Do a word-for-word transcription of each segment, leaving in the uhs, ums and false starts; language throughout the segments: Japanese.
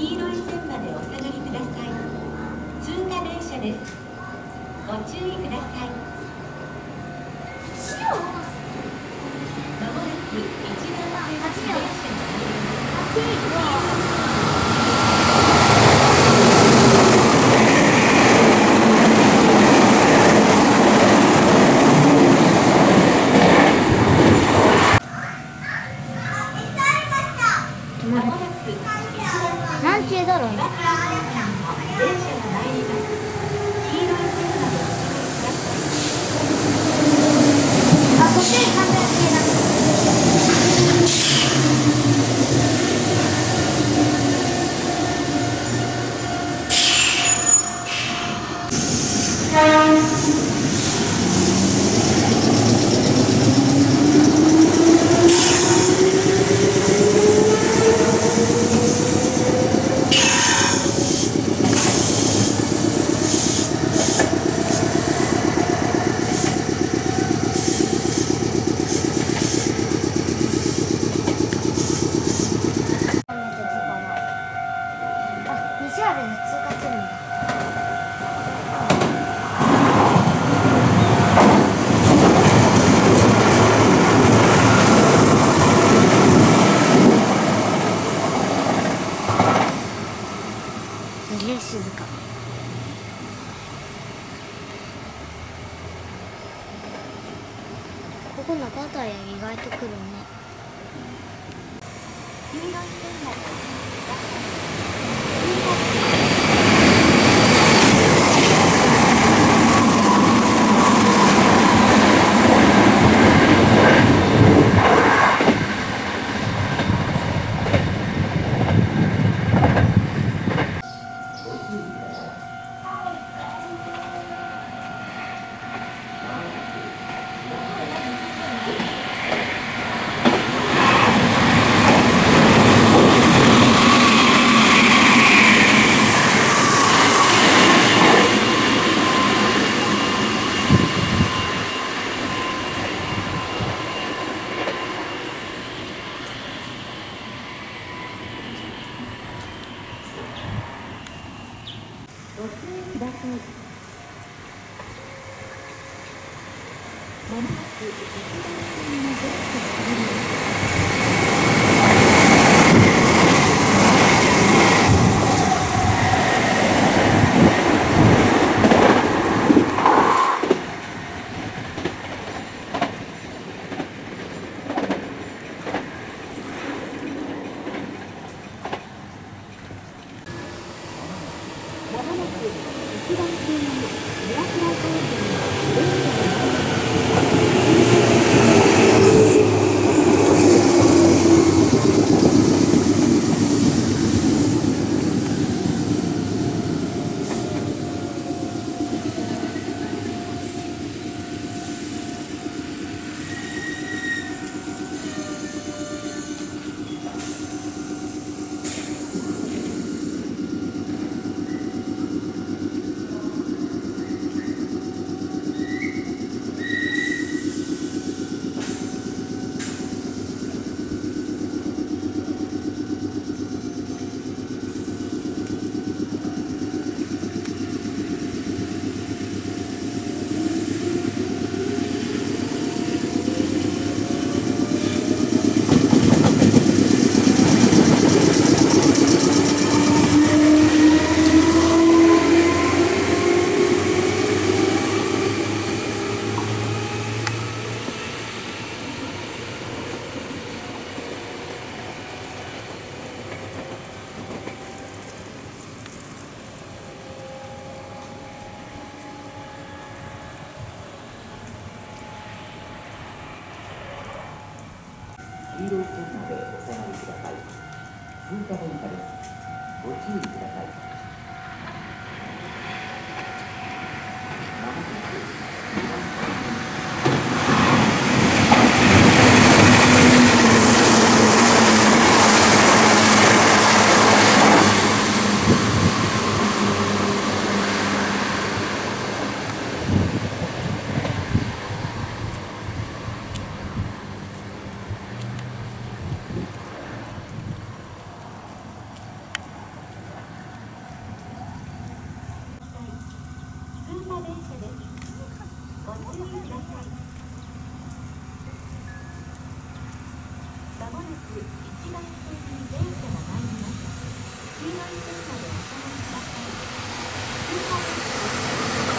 黄色い線までお下がりください。通過電車です。ご注意ください。まもなく一番線電車に入ります。 なんちゅうだろうね。あ、こっちにカメラ見えなくて。すげえ静か。ここのバターや意外と来るね。黄色い線までお下がりください。ご注意ください。まもなく一番線の電車に入ります。まもなく一番線に宮倉高原の電車に入ります。 黄色い線までお下がりください。通過電車です。ご注意ください。まもなくにばん線。 電車です。ご注意ください。まもなくいちばん線に電車が参ります。黄色い線までお下がりください。通過電車です。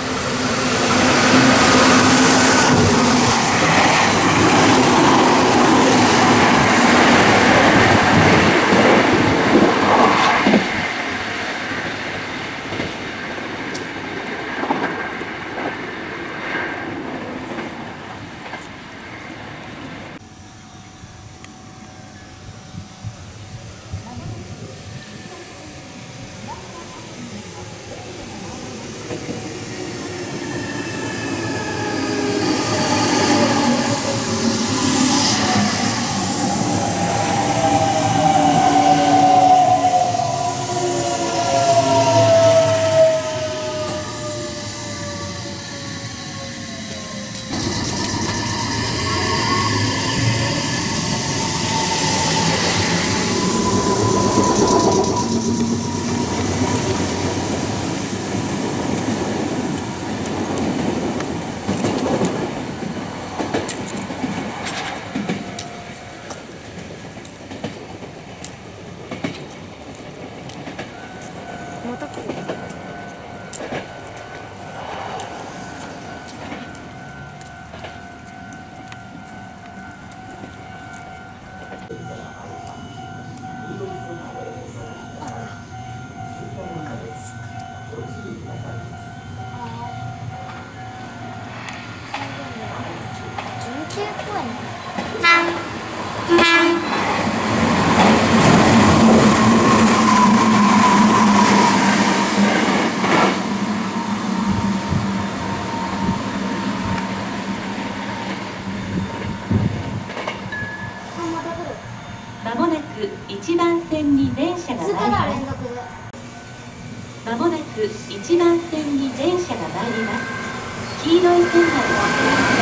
まもなくいちばん線に電車が参ります。まもなくいちばん線に電車が参ります。黄色い線までお下がりください。